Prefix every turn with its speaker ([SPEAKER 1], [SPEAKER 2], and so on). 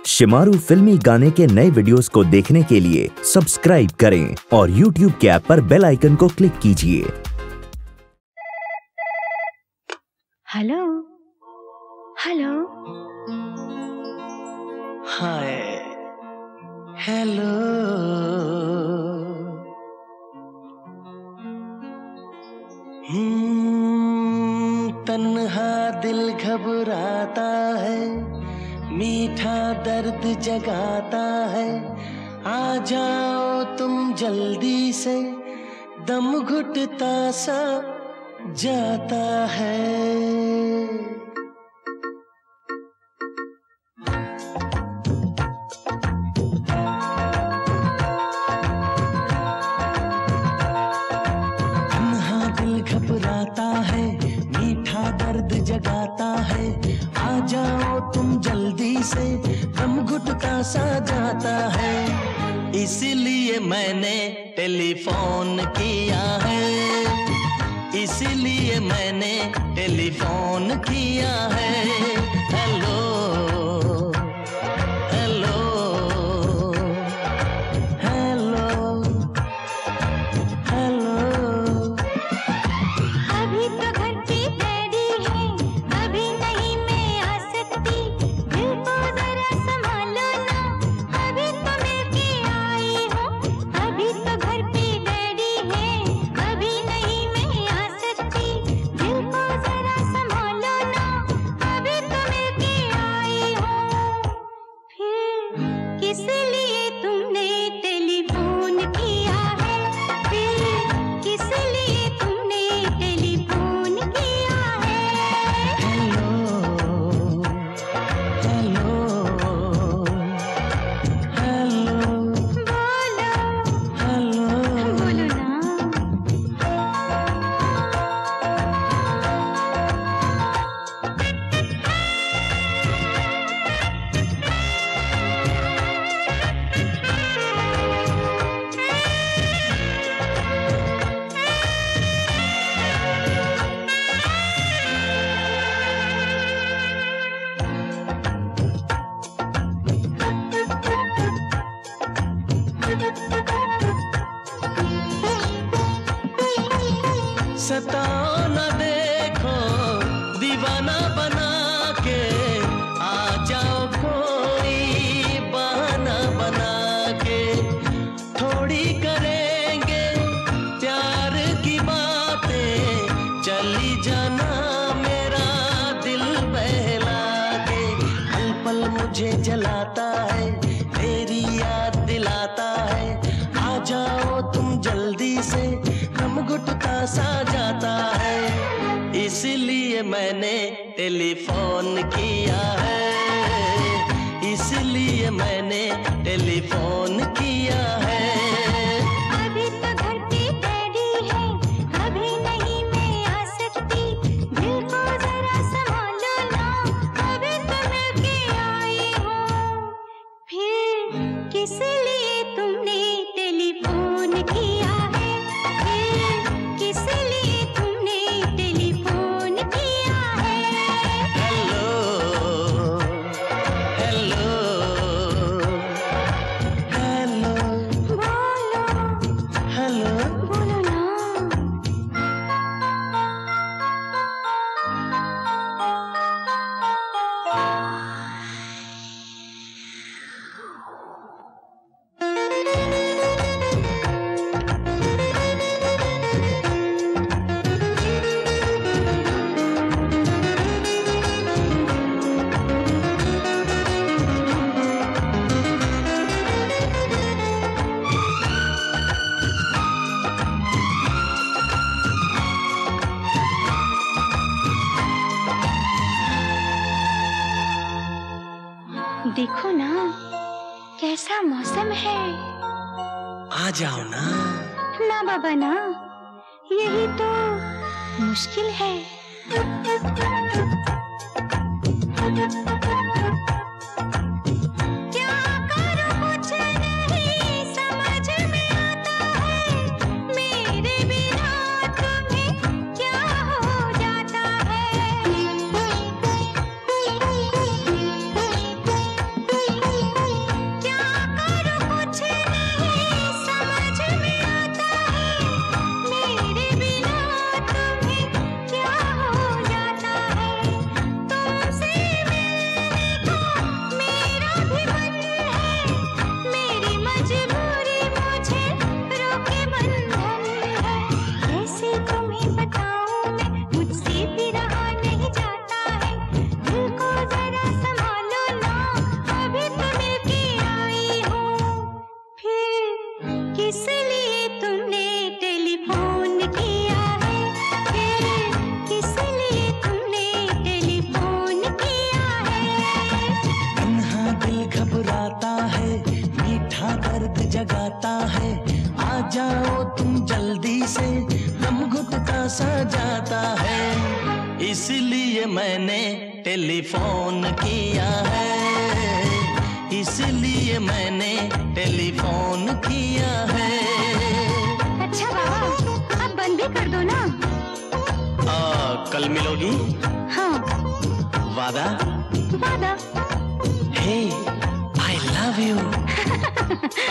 [SPEAKER 1] शिमारू फिल्मी गाने के नए वीडियोस को देखने के लिए सब्सक्राइब करें और YouTube के ऐप पर बेल आइकन को क्लिक कीजिए।
[SPEAKER 2] हेलो हेलो
[SPEAKER 3] हाय हेलो तन्हा दिल घबराता है, मीठा दर्द जगाता है। आ जाओ तुम जल्दी से, दम घुटता सा जाता है। घबराता है, मीठा दर्द जगाता है। आ जाओ तुम जल्दी से, दम घुटता सा जाता है। इसीलिए मैंने टेलीफोन किया है, इसीलिए मैंने टेलीफोन किया है। Hello hello hello hello.
[SPEAKER 2] अभी तो घर की रेडी है, अभी नहीं मैं आ सकती। दिल को जरा संभालो ना, अभी तो मिलके आई हूँ। अभी तो घर पे रेडी है, अभी नहीं मैं आ सकती। दिल को जरा संभालो ना, अभी तो मिलके आई हूँ। फिर किस लिए तुमने टेलीफोन किया है? फिर किस लिए तुमने टेलीफोन किया है?
[SPEAKER 3] हेलो हेलो हेलो
[SPEAKER 2] बोलो
[SPEAKER 3] हेलो।
[SPEAKER 2] बोलो ना।
[SPEAKER 3] सताओ न देखो दीवाना बना के, आ जाओ कोई बहाना बना के। थोड़ी करेंगे प्यार की बातें, चली जाना मेरा दिल बहला के। पल पल मुझे जलाता है, तेरी याद दिलाता है। आ जाओ तुम जल्दी से, दम घुटता सा जाता है। इसलिए मैंने टेलीफोन किया है, इसलिए मैंने टेलीफोन किया है।
[SPEAKER 2] अभी तो घर पे रेडी है, अभी नहीं मैं आ सकती। दिल को जरा संभालो ना, अभी तो मिलके आई हूँ। फिर किस लिए तुमने टेलीफोन किया है? फिर किस लिए तुमने टेलीफोन किया है?
[SPEAKER 3] हेलो हेलो हेलो
[SPEAKER 2] बोलो
[SPEAKER 3] हेलो।
[SPEAKER 2] बोलो ना। देखो ना कैसा मौसम है।
[SPEAKER 3] आ जाओ ना।
[SPEAKER 2] ना बाबा ना, यही तो मुश्किल है। क्या करूं कुछ नहीं समझ में आता है, मेरे बिना तुम्हें क्या हो जाता है।
[SPEAKER 3] आता है, आ जाओ तुम जल्दी से, दम घुटता सा जाता है, इसलिए मैंने टेलीफोन किया है, इसलिए मैंने टेलीफोन किया है।
[SPEAKER 2] अच्छा बाबा, आप बंद भी कर दो ना।
[SPEAKER 3] कल मिलोगी?
[SPEAKER 2] हाँ।
[SPEAKER 3] वादा?
[SPEAKER 2] वादा।
[SPEAKER 3] हे, I love you.